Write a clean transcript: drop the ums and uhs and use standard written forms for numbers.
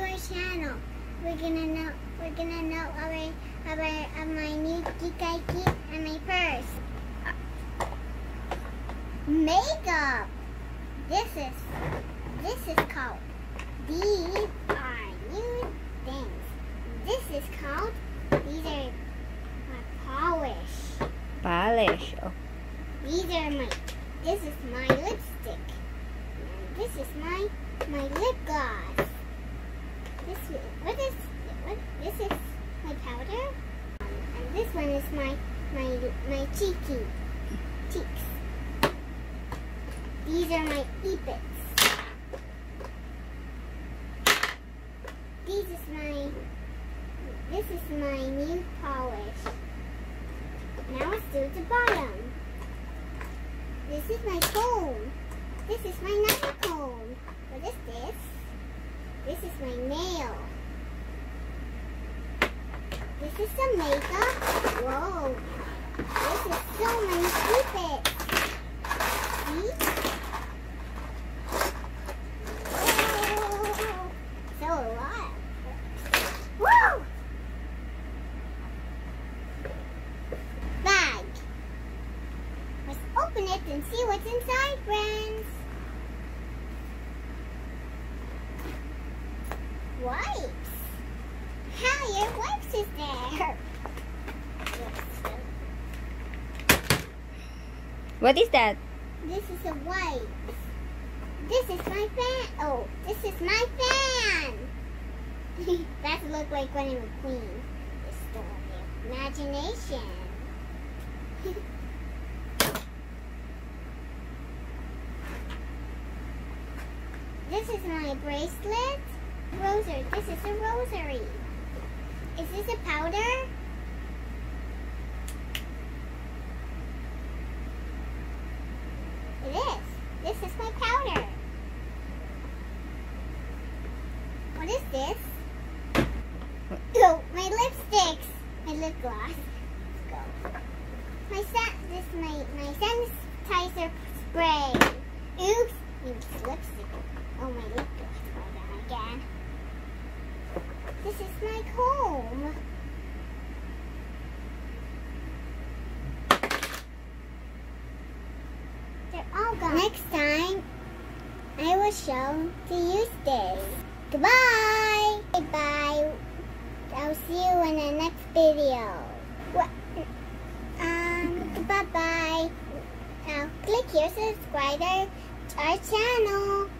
our channel. We're gonna know of my new kikay kit and my purse. Makeup. This is called. These are new things. This is called. These are my polish. Polish. Oh. These are my. This is my lipstick. And this is my lip gloss. This is my powder. And this one is my cheeks. These are my e-bits. This is my new polish. Now let's do the bottom. This is my comb. This is my nail comb. What is this? This is my nail. This is some makeup. Whoa. This is so many e-bits. See? So a lot. Woo! Bag. Let's open it and see what's inside, friends. Wipes. How your wipes is there? What is that? This is a wipe. This is my fan. Oh, this is my fan. That look like when I'm a queen. The story of imagination. This is my bracelet. Rosary. This is a rosary. Is this a powder? It is. This is my powder. What is this? Oh, my lipsticks. My lip gloss. Let's go. This is my sanitizer spray. Oops. It's lipstick. Oh, my lip gloss fell down again. This is my comb. They're all gone. Next time, I will show to use this. Goodbye. Bye. I'll see you in the next video. Bye-bye. Now click here to subscribe to our channel.